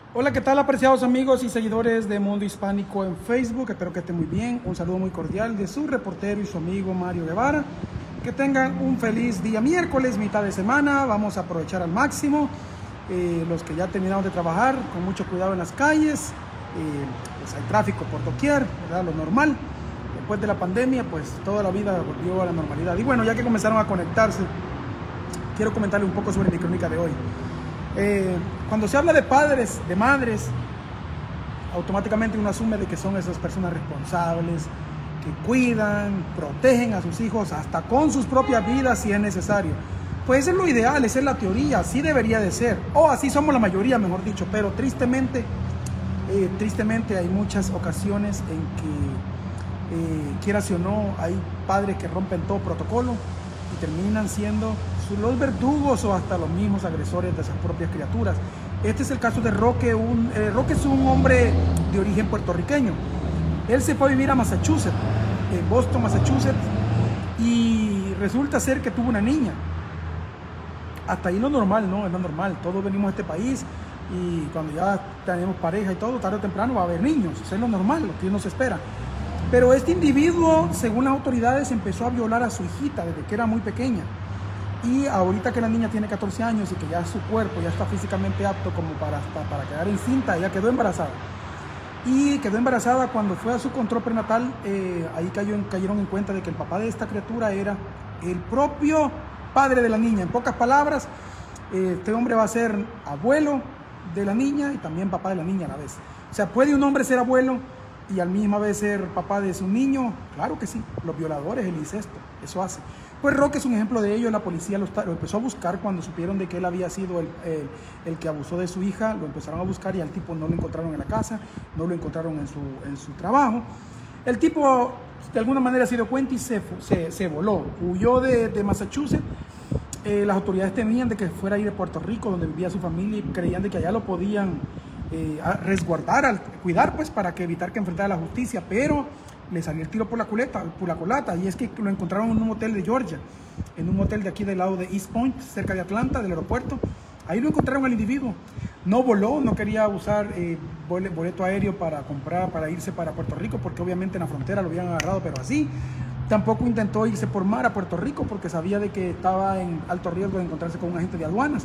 Hola, ¿qué tal, apreciados amigos y seguidores de Mundo Hispánico en Facebook? Espero que estén muy bien. Un saludo muy cordial de su reportero y su amigo Mario Guevara. Que tengan un feliz día miércoles, mitad de semana. Vamos a aprovechar al máximo. Los que ya terminaron de trabajar, con mucho cuidado en las calles. Pues hay tráfico por doquier, ¿verdad? Lo normal. Después de la pandemia, pues toda la vida volvió a la normalidad. Y bueno, ya que comenzaron a conectarse, quiero comentarles un poco sobre mi crónica de hoy. Cuando se habla de padres, de madres, automáticamente uno asume de que son esas personas responsables, que cuidan, protegen a sus hijos hasta con sus propias vidas si es necesario. Pues es lo ideal, esa es la teoría, así debería de ser, o así somos la mayoría, mejor dicho, pero tristemente hay muchas ocasiones en que, quieras o no, hay padres que rompen todo protocolo y terminan siendo los verdugos o hasta los mismos agresores de sus propias criaturas. Este es el caso de Roque. Roque es un hombre de origen puertorriqueño. Él se fue a vivir a Massachusetts, en Boston, Massachusetts, y resulta ser que tuvo una niña. Hasta ahí lo normal, ¿no? Es lo normal. Todos venimos a este país y cuando ya tenemos pareja y todo, tarde o temprano va a haber niños. Eso es lo normal, lo que uno se espera. Pero este individuo, según las autoridades, empezó a violar a su hijita desde que era muy pequeña. Y ahorita que la niña tiene 14 años y que ya su cuerpo ya está físicamente apto como para quedar encinta, ella quedó embarazada. Y quedó embarazada cuando fue a su control prenatal. Ahí cayeron en cuenta de que el papá de esta criatura era el propio padre de la niña. En pocas palabras, este hombre va a ser abuelo de la niña y también papá de la niña a la vez. O sea, ¿puede un hombre ser abuelo y al misma vez ser papá de su niño? Claro que sí. Los violadores, el incesto, eso hace. Pues Roque es un ejemplo de ello. La policía lo empezó a buscar cuando supieron de que él había sido el que abusó de su hija. Lo empezaron a buscar y al tipo no lo encontraron en la casa, no lo encontraron en su trabajo. El tipo de alguna manera se dio cuenta y se voló, huyó de Massachusetts. Las autoridades temían de que fuera a ir de Puerto Rico, donde vivía su familia, y creían de que allá lo podían resguardar, cuidar, pues, para evitar que enfrentara la justicia, pero le salió el tiro por la culata, y es que lo encontraron en un hotel de Georgia, en un hotel de aquí del lado de East Point, cerca de Atlanta, del aeropuerto. Ahí lo encontraron al individuo. No voló, no quería usar boleto aéreo para irse para Puerto Rico, porque obviamente en la frontera lo habían agarrado, pero así. Tampoco intentó irse por mar a Puerto Rico, porque sabía de que estaba en alto riesgo de encontrarse con un agente de aduanas.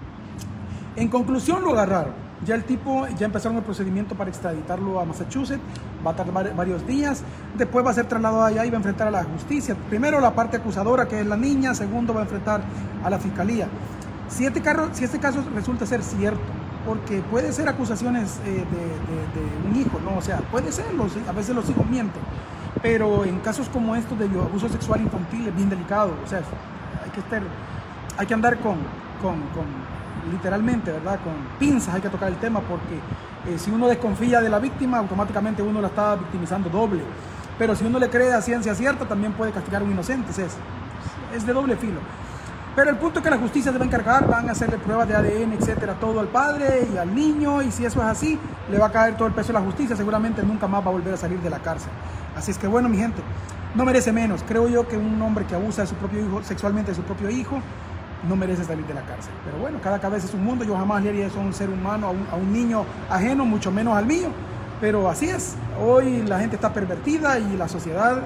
En conclusión, lo agarraron. Ya el tipo, ya empezaron el procedimiento para extraditarlo a Massachusetts. Va a tardar varios días. Después va a ser trasladado allá y va a enfrentar a la justicia. Primero la parte acusadora, que es la niña. Segundo, va a enfrentar a la fiscalía. Si este caso resulta ser cierto, porque puede ser acusaciones de un hijo, ¿no? O sea, puede ser, a veces los hijos mienten. Pero en casos como estos de abuso sexual infantil es bien delicado. O sea, hay que andar con literalmente, ¿verdad? Con pinzas hay que tocar el tema, porque si uno desconfía de la víctima, automáticamente uno la está victimizando doble. Pero si uno le cree a ciencia cierta, también puede castigar a un inocente. Es de doble filo. Pero el punto es que la justicia se va a encargar, van a hacerle pruebas de ADN, etcétera, todo al padre y al niño, y si eso es así, le va a caer todo el peso de la justicia, seguramente nunca más va a volver a salir de la cárcel. Así es que bueno, mi gente, no merece menos. Creo yo que un hombre que abusa de su propio hijo, sexualmente de su propio hijo, no merece salir de la cárcel. Pero bueno, cada cabeza es un mundo. Yo jamás le haría eso a un ser humano, a un niño ajeno, mucho menos al mío. Pero así es. Hoy la gente está pervertida y la sociedad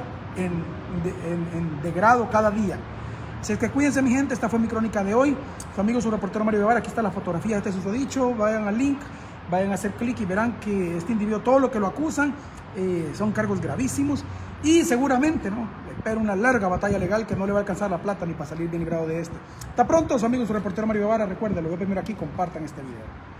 en degrado cada día. Así es que cuídense, mi gente. Esta fue mi crónica de hoy. Su amigo, su reportero Mario Guevara. Aquí está la fotografía de este susodicho. Vayan al link, vayan a hacer clic y verán que este individuo, todo lo que lo acusan, son cargos gravísimos. Y seguramente, ¿no?, le espera una larga batalla legal que no le va a alcanzar la plata ni para salir bien librado de esto. Hasta pronto, su amigo, su reportero Mario Guevara. Recuerden, lo voy a primero aquí, compartan este video.